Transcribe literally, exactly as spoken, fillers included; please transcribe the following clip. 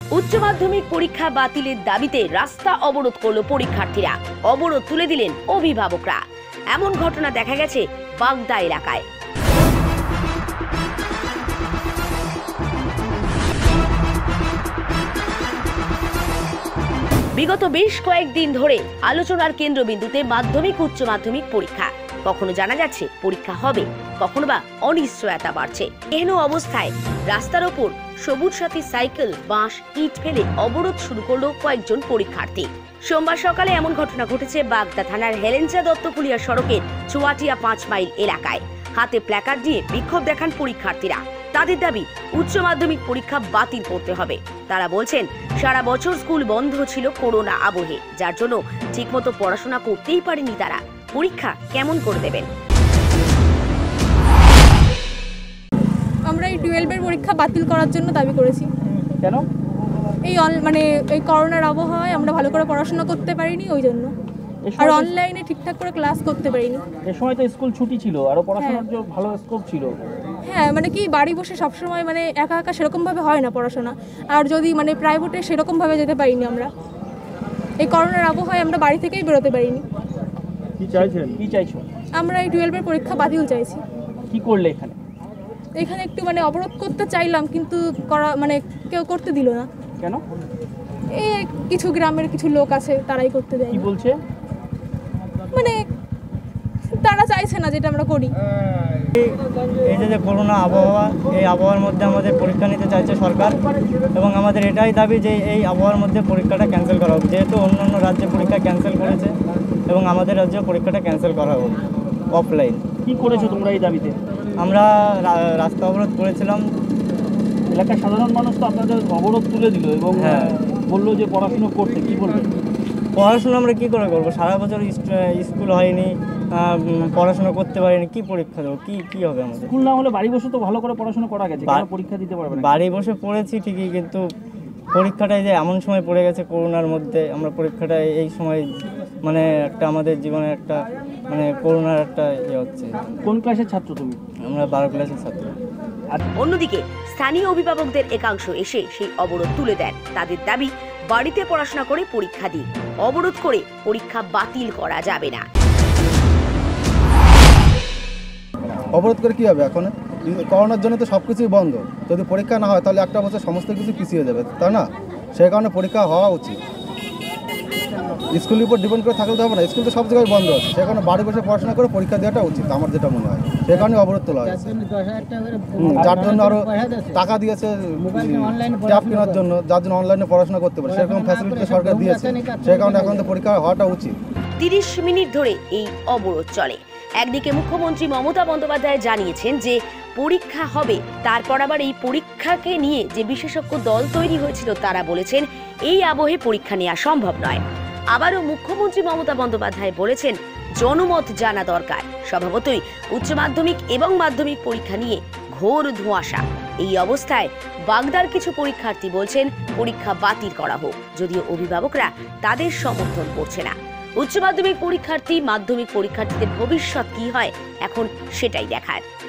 উচ্চ মাধ্যমিক পরীক্ষা বাতিলের দাবিতে রাস্তা অবরোধ করল পরীক্ষার্থীরা। অবরোধ তুলে দিলেন অভিভাবকরা। এমন ঘটনা দেখা গেছে বাগদা এলাকায়। বিগত বেশ কয়েকদিন ধরে আলোচনার কেন্দ্রবিন্দুতে মাধ্যমিক উচ্চ মাধ্যমিক পরীক্ষা। কখনো জানা যাচ্ছে পরীক্ষা হবে, কখনো বা অনিশ্চয়তা বাড়ছে। এহেন অবস্থায় রাস্তার ওপর সবুজ সাথী সাইকেল, বাঁশ, ইট ফেলে অবরোধ শুরু করলো কয়েকজন পরীক্ষার্থী। সোমবার সকালে এমন ঘটনা ঘটেছে বাগদা থানার হেলেঞ্চা দত্তকুলিয়া সড়কের চুয়াটিয়া পাঁচ মাইল এলাকায়। হাতে প্ল্যাকার্ড দিয়ে বিক্ষোভ দেখান পরীক্ষার্থীরা। তাদের দাবি উচ্চ মাধ্যমিক পরীক্ষা বাতিল করতে হবে। তারা বলছেন সারা বছর স্কুল বন্ধ ছিল করোনা আবহে, যার জন্য ঠিকমতো পড়াশোনা করতেই পারেনি তারা। পরীক্ষা কেমন করে দেবেন? আমরা এই টুয়েলভের পরীক্ষা বাতিল করার জন্য দাবি করেছি। কেন? এই মানে এই করোনার আবহাওয়ায় আমরা ভালো করে পড়াশোনা করতে পারিনি, ওই জন্য। আর অনলাইনে ঠিকঠাক করে ক্লাস করতে পারিনি। এই সময় তো স্কুল ছুটি ছিল, আরো পড়াশোনার জন্য ভালো স্কোপ ছিল। হ্যাঁ, মানে কি বাড়ি বসে সবসময় মানে একা একা সেরকমভাবে হয় না পড়াশোনা। আর যদি মানে প্রাইভেটে সেরকমভাবে যেতে পারিনি আমরা। এই করোনার আবহাওয়ায় আমরা বাড়ি থেকেই বেরোতে পারিনি। কি চাইছেন? কি চাইছো? আমরা এই টুয়েলভের পরীক্ষা বাতিল চাইছি। কি করলে এখানে? এখানে একটু মানে অবরোধ করতে চাইলাম, কিন্তু করা মানে কেউ করতে দিল না। কেন? এই কিছু গ্রামের কিছু লোক আছে, তারাই করতে দেয়। কি বলছে? মানে তারা চাইছে না যেটা আমরা করি। এই যে যে করোনা আবহাওয়া, এই আবহাওয়ার মধ্যে আমাদের পরীক্ষা নিতে চাইছে সরকার, এবং আমাদের এটাই দাবি যে এই আবহাওয়ার মধ্যে পরীক্ষাটা ক্যান্সেল করা হোক। যেহেতু অন্য অন্য রাজ্যে পরীক্ষা ক্যান্সেল করেছে, এবং আমাদের রাজ্যে পরীক্ষাটা ক্যান্সেল করা হোক অফলাইন। কি করেছো তোমরা এই দাবিতে? আমরা রাস্তা অবরোধ করেছিলাম। এলাকার সাধারণ মানুষ তো আপনাদের অবরোধ তুলে দিল এবং বললো যে পড়াশুনো করতে। কি বলবেন? পড়াশোনা আমরা কী করে করবো? সারা বছর স্কুল হয়নি, পড়াশোনা করতে পারিনি, কি পরীক্ষা দেবো? কি কি হবে আমাদের? স্কুল না হলে বাড়ি বসে তো ভালো করে পড়াশোনা করা গেছে, পরীক্ষা দিতে পারবে না? বাড়ি বসে পড়েছি ঠিকই, কিন্তু পরীক্ষাটাই যে এমন সময় পড়ে গেছে করোনার মধ্যে, আমরা পরীক্ষাটা এই সময় মানে একটা আমাদের জীবনে একটা মানে করোনার একটা ইয়ে হচ্ছে। কোন ক্লাসের ছাত্র তুমি? আমরা বারো ক্লাসের ছাত্র। অন্যদিকে স্থানীয় অভিভাবকদের একাংশ এসে সেই অবরোধ তুলে দেন। তাদের দাবি বাড়িতে পড়াশোনা করে পরীক্ষা দিন, অবরোধ করে পরীক্ষা বাতিল করা যাবে না। অবরোধ করে কী হবে? এখন করোনার জন্য তো সব কিছুই বন্ধ। যদি পরীক্ষা না হয় তাহলে একটা বছর সমস্ত কিছু পিছিয়ে যাবে, তাই না? সেই কারণে পরীক্ষা হওয়া উচিত। স্কুলের উপর ডিপেন্ড করে থাকলে তো হবে না, স্কুল তো সব জায়গায় বন্ধ আছে। সেই কারণে বাড়ি বসে পড়াশোনা করে পরীক্ষা দেওয়াটা উচিত, আমার যেটা মনে হয়। সেই কারণে অবরোধ তোলা হয়েছে, যার জন্য আরও টাকা দিয়েছে ট্যাব কেনার জন্য, যার জন্য অনলাইনে পড়াশোনা করতে পারে, সেরকম ফ্যাসিলিটি সরকার দিয়েছে। সেই কারণে এখন তো পরীক্ষা হওয়াটা উচিত। তিরিশ মিনিট ধরে এই অবরোধ চলে। একদিকে মুখ্যমন্ত্রী মমতা বন্দ্যোপাধ্যায় জানিয়েছেন যে পরীক্ষা হবে, তারপর আবার এই পরীক্ষাকে নিয়ে যে বিশেষজ্ঞ দল তৈরি হয়েছিল তারা বলেছেন এই আবহে পরীক্ষা নেওয়া সম্ভব নয়। আবারও মুখ্যমন্ত্রী মমতা বন্দ্যোপাধ্যায় বলেছেন জনমত জানা দরকার। স্বভাবতই উচ্চ মাধ্যমিক এবং মাধ্যমিক পরীক্ষা নিয়ে ঘোর ধোঁয়াশা। এই অবস্থায় বাগদার কিছু পরীক্ষার্থী বলছেন পরীক্ষা বাতিল করা হোক, যদিও অভিভাবকরা তাদের সমর্থন করছে না। উচ্চ মাধ্যমিক পরীক্ষার্থী, মাধ্যমিক পরীক্ষার্থীদের ভবিষ্যৎ কি হয় এখন সেটাই দেখার।